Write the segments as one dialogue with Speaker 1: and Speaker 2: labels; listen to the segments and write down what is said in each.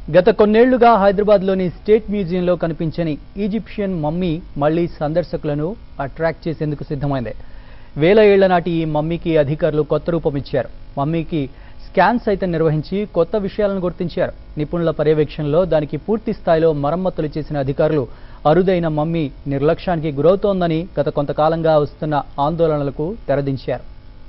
Speaker 1: గత కొన్నేళ్లుగా హైదరాబాద్లోని స్టేట్ మ్యూజియంలో కనిపించని ఈజిప్షియన్ మమ్మీ మళ్లీ సందర్శకులను అట్రాక్ట్ చేసేందుకు సిద్ధమైంది. వేల ఏళ్ల నాటి ఈ మమ్మీకి అధికారులు కొత్త రూపం ఇచ్చారు. మమ్మీకి స్కాన్ సైతం నిర్వహించి కొత్త విషయాలను గుర్తించారు. నిపుణుల పర్యవేక్షణలో దానికి పూర్తి స్థాయిలో మరమ్మతులు చేసిన అధికారులు అరుదైన మమ్మీ నిర్లక్ష్యానికి గురవుతోందని గత కొంతకాలంగా వస్తున్న ఆందోళనలకు తెరదించారు.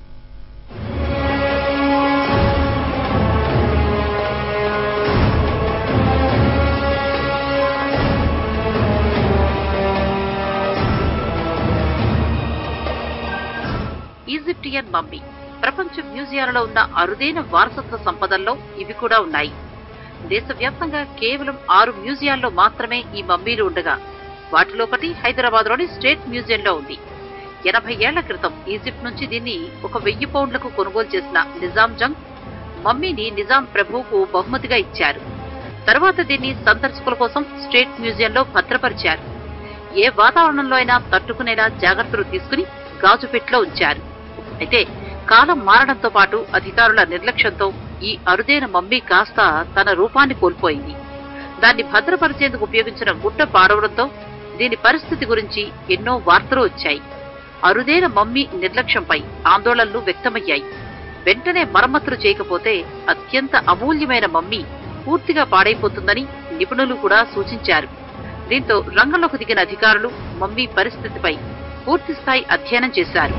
Speaker 2: ఈజిప్టియన్ మమ్మీ ప్రపంచ మ్యూజియాలలో ఉన్న అరుదైన వారసత్వ సంపదల్లో ఇవి కూడా ఉన్నాయి. దేశవ్యాప్తంగా కేవలం 6 మ్యూజియాల్లో మాత్రమే ఈ మమ్మీలు ఉండగా వాటిలో ఒకటి హైదరాబాద్లోని స్టేట్ మ్యూజియంలో ఉంది. 80 ఏళ్ల క్రితం ఈజిప్ట్ నుంచి దీన్ని 1000 పౌండ్లకు కొనుగోలు చేసిన నిజాం జంగ్ మమ్మీని నిజాం ప్రభువుకు బహుమతిగా ఇచ్చారు. తర్వాత దీన్ని సందర్శకుల కోసం స్టేట్ మ్యూజియంలో భద్రపరిచారు. ఏ వాతావరణంలో అయినా తట్టుకునేలా జాగ్రత్తలు తీసుకుని గాజుపెట్లో ఉంచారు. అయితే కాలం మారడంతో పాటు అధికారుల నిర్లక్ష్యంతో ఈ అరుదైన మమ్మీ కాస్త తన రూపాన్ని కోల్పోయింది. దాన్ని భద్రపరిచేందుకు ఉపయోగించిన గుడ్డ పాడవడంతో దీని పరిస్థితి గురించి ఎన్నో వార్తలు వచ్చాయి. అరుదైన మమ్మీ నిర్లక్ష్యంపై ఆందోళనలు వ్యక్తమయ్యాయి. వెంటనే మరమ్మతులు చేయకపోతే అత్యంత అమూల్యమైన మమ్మీ పూర్తిగా పాడైపోతుందని నిపుణులు కూడా సూచించారు. దీంతో రంగంలోకి దిగిన అధికారులు మమ్మీ పరిస్థితిపై పూర్తిస్థాయి అధ్యయనం చేశారు.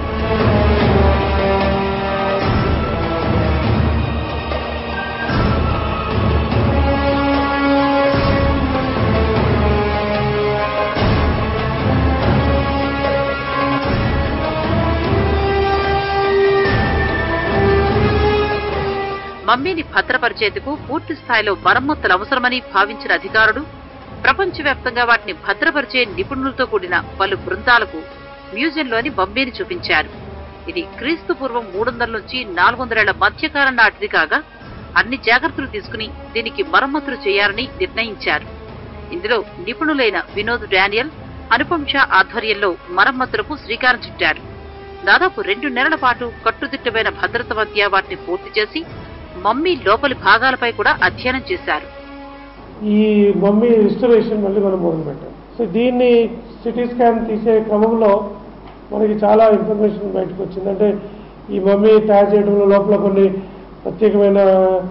Speaker 2: మమ్మీని భద్రపరిచేందుకు పూర్తి స్థాయిలో మరమ్మతులు అవసరమని భావించిన అధికారులు ప్రపంచవ్యాప్తంగా వాటిని భద్రపరిచే నిపుణులతో కూడిన పలు బృందాలకు మ్యూజియంలోని మమ్మీని చూపించారు. ఇది క్రీస్తు పూర్వం 300 నుంచి 400 ఏళ్ల మధ్యకాలం నాటిది కాగా అన్ని జాగ్రత్తలు తీసుకుని దీనికి మరమ్మతులు చేయాలని నిర్ణయించారు. ఇందులో నిపుణులైన వినోద్ డానియల్, అనుపమ్ షా ఆధ్వర్యంలో మరమ్మతులకు శ్రీకారం చుట్టారు. దాదాపు 2 నెలల పాటు కట్టుదిట్టమైన భద్రత మధ్య వాటిని పూర్తి చేసి మమ్మీ లోపలి భాగాలపై కూడా అధ్యయనం చేశారు.
Speaker 3: ఈ మమ్మీ రిస్టరేషన్ మళ్ళీ మనం మొదలుపెట్టాం. సో దీన్ని సిటీ స్కాన్ తీసే క్రమంలో మనకి చాలా ఇన్ఫర్మేషన్ బయటకు వచ్చింది. అంటే ఈ మమ్మీ తయారు చేయడంలో లోపల కొన్ని ప్రత్యేకమైన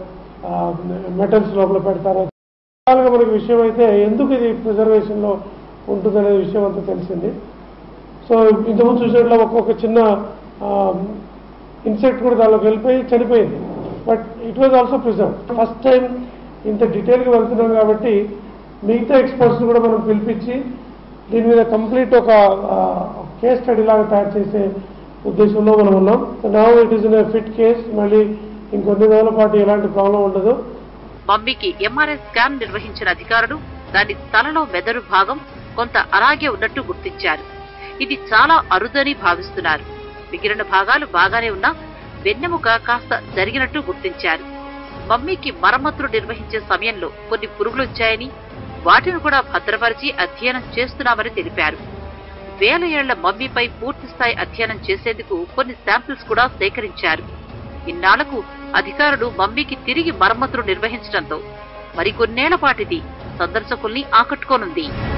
Speaker 3: మెటల్స్ లోపల పెడతారు. మనకి విషయం అయితే ఎందుకు ఇది ప్రిజర్వేషన్లో ఉంటుందనే విషయం అంతా తెలిసింది. సో ఇంతకుముందు చూసినట్లు ఒక్కొక్క చిన్న ఇన్సెక్ట్ కూడా దానిలోకి వెళ్ళిపోయి చనిపోయింది. But it was also preserve. First time ఇంత డీటెయిల్గా వెళ్తున్నాం కాబట్టి మిగతా ఎక్స్పర్ట్స్ని కూడా మనం పిలిపించి దీని మీద కంప్లీట్ ఒక కేస్ స్టడీ లాగా తయారు చేసే ఉద్దేశంలో మనం ఉన్నాం. Now it is in a fit case. మళ్ళీ ఇంకొన్ని రోజుల పాటు ఎలాంటి ప్రాబ్లం ఉండదు.
Speaker 2: మమ్మీకి ఎంఆర్ఐ స్కాన్ నిర్వహించిన అధికారులు దాని తలలో మెదడు భాగం కొంత అలాగే ఉన్నట్టు గుర్తించారు. ఇది చాలా అరుదని భావిస్తున్నారు. మిగిలిన భాగాలు బాగానే ఉన్నా వెన్నెముక కాస్త జరిగినట్టు గుర్తించారు. మమ్మీకి మరమ్మతులు నిర్వహించే సమయంలో కొన్ని పురుగులు వచ్చాయని వాటిని కూడా భద్రపరిచి అధ్యయనం చేస్తున్నామని తెలిపారు. వేల ఏళ్ల మమ్మీపై పూర్తిస్థాయి అధ్యయనం చేసేందుకు కొన్ని శాంపిల్స్ కూడా సేకరించారు. ఇన్నాళ్లకు అధికారులు మమ్మీకి తిరిగి మరమ్మతులు నిర్వహించడంతో మరికొన్నేళ్ల పాటిది సందర్శకుల్ని ఆకట్టుకోనుంది.